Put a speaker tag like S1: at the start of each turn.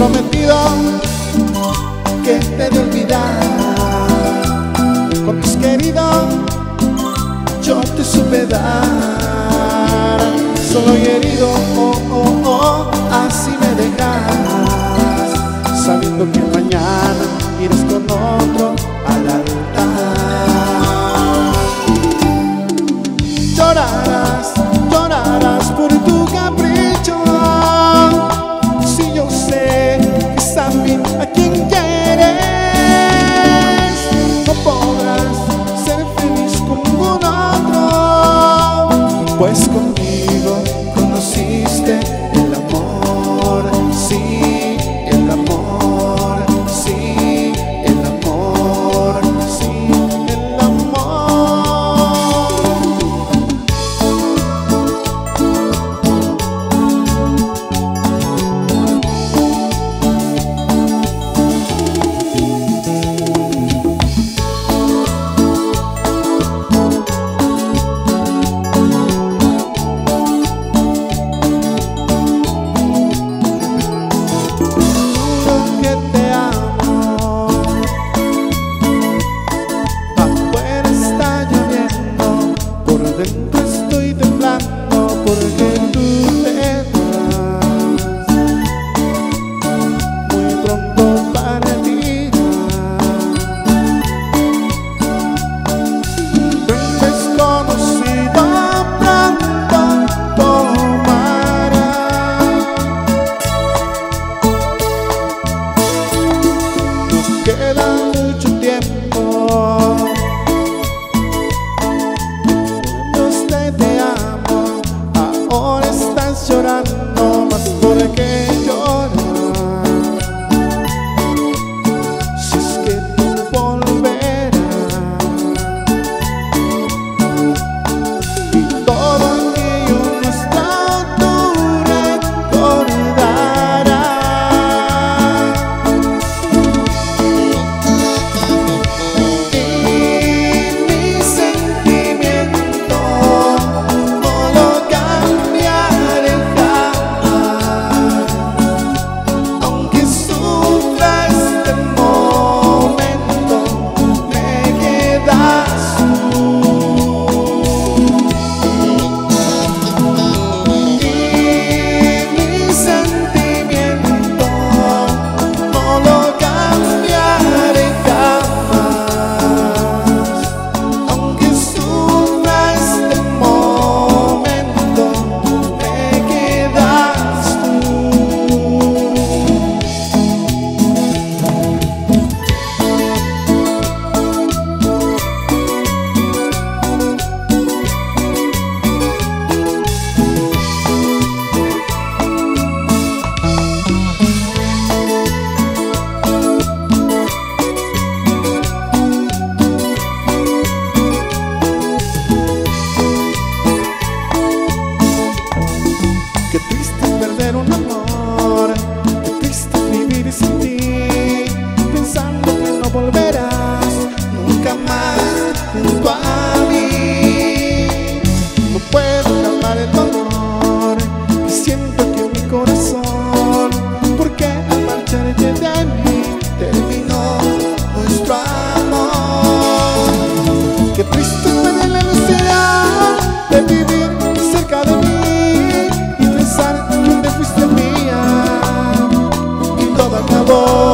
S1: prometido que te de olvidar. Cuando es querido yo te supe dar. Solo y herido, así me dejas, sabiendo que mañana irás con otro al altar. Llorarás, llorarás por tu capricho, si yo sé que es a mí a quien quieres. No podrás ser feliz con ningún otro, pues conmigo conociste el amor. Sí, el amor, sí, el amor, sí, el amor. Estoy temblando porque tú te vas muy pronto para ti. Un desconocido pronto tomará. Nos queda mucho tiempo. Te amo, ahora estás llorando más porque lloras. Si es que tú volverás y todo aquello nuestro tú recordarás. Y mi sentimiento qué triste es perder un amor, qué triste es vivir sin ti, pensando que no volverás nunca más junto a mí. No puedo calmar el dolor que siento aquí en mi corazón, porque al marcharte de mí terminó nuestro amor. Qué triste es perder la necesidad de vivir cerca de mí, que fuiste mía y todo acabó.